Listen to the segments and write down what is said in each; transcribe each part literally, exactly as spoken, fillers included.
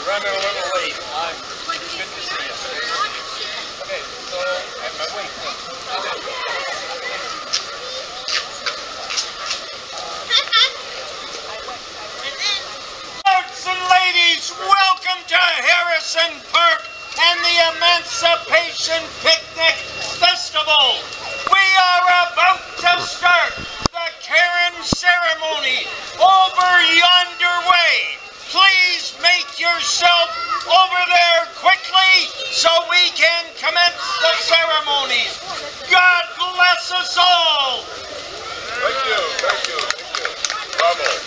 running a little late. I'm good to see you. Okay, so at my weight. Folks and ladies, welcome to Harrison Park and the Emancipation Picnic Festival. We are about to start the Karen ceremony over yonder way. Please make yourself over there quickly so we can commence the ceremony. God bless us all. Thank you, thank you, thank you. Bravo.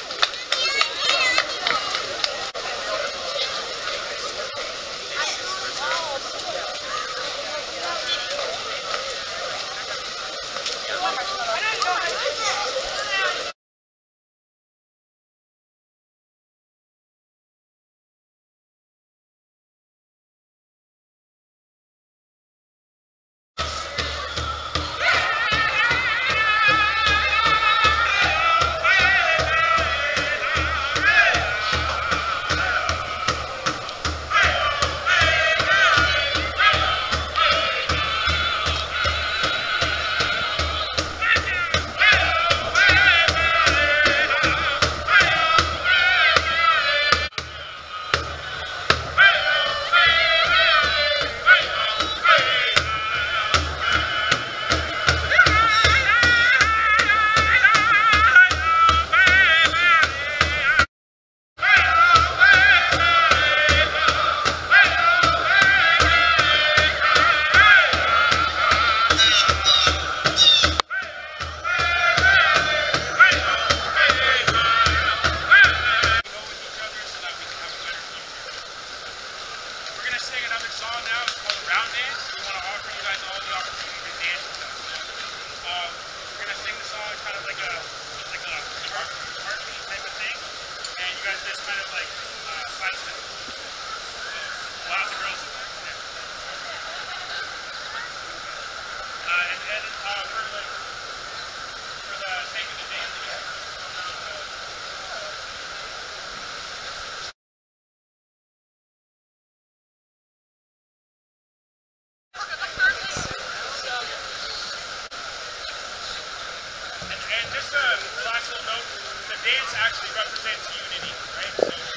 And just a last little note, the dance actually represents unity, right? So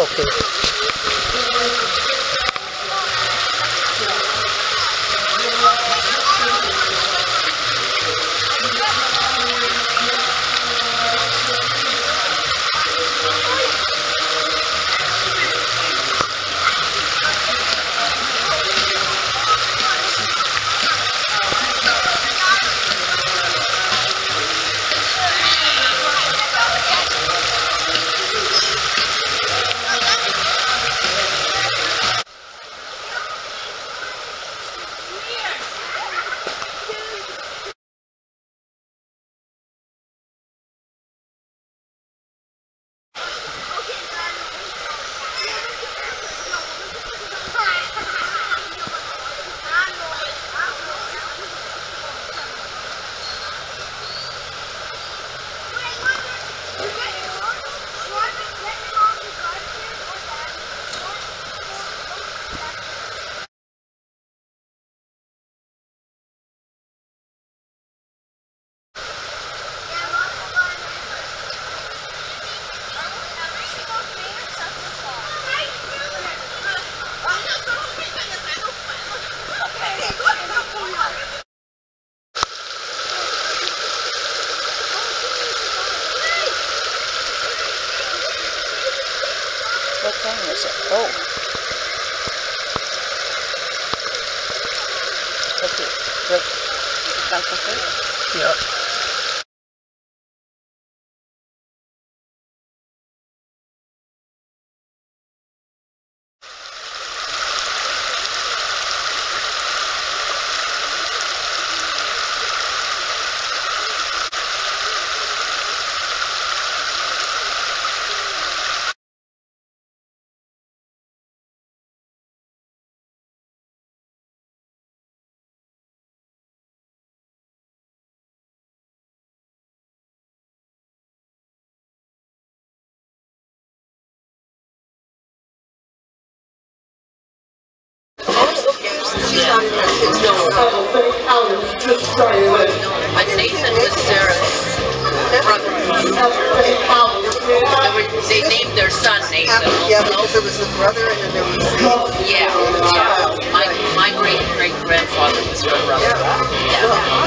Okay. What time is it? Oh. Okay. Wait. Concentrate? Yeah. But Nathan was Sarah's brother. They, were, they named their son Nathan. Yeah, because it was the brother and then there was the... Yeah, yeah. My, my great-great-grandfather was her brother. Yeah.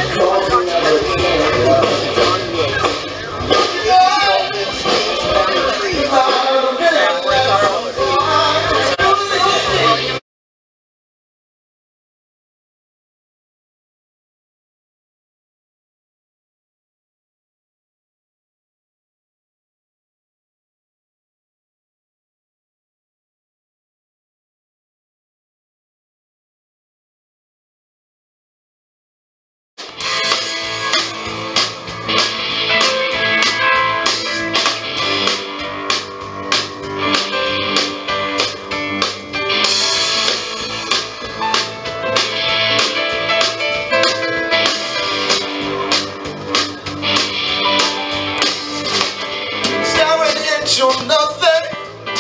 Nothing,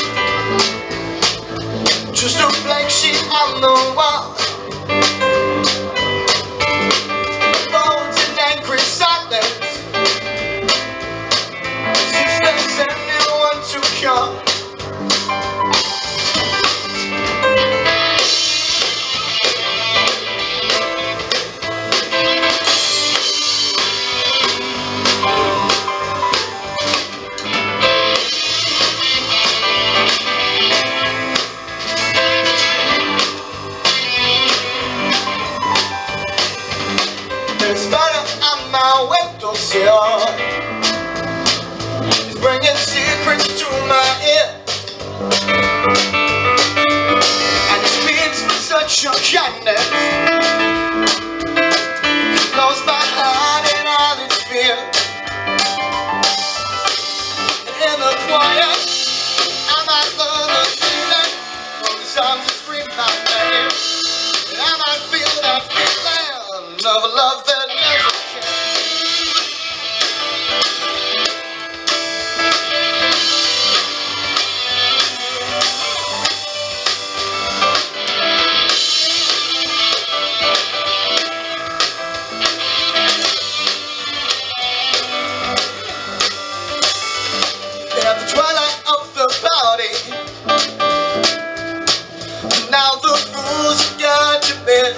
just a blank sheet on the wall. Bones in angry silence. If there's anyone to come, there's fire on my windowsill. He's bringing secrets to my ear, and he speaks with such a kindness. He knows my heart and all its fear. And in the quiet, I might learn the feeling from the songs that scream my name. And I might feel that feeling of a love that never can. At the twilight of the party, Now the fools have got to bed,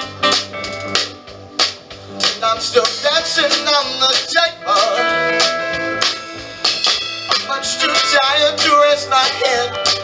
and I'm still dancing on the table. I'm much too tired to rest my head.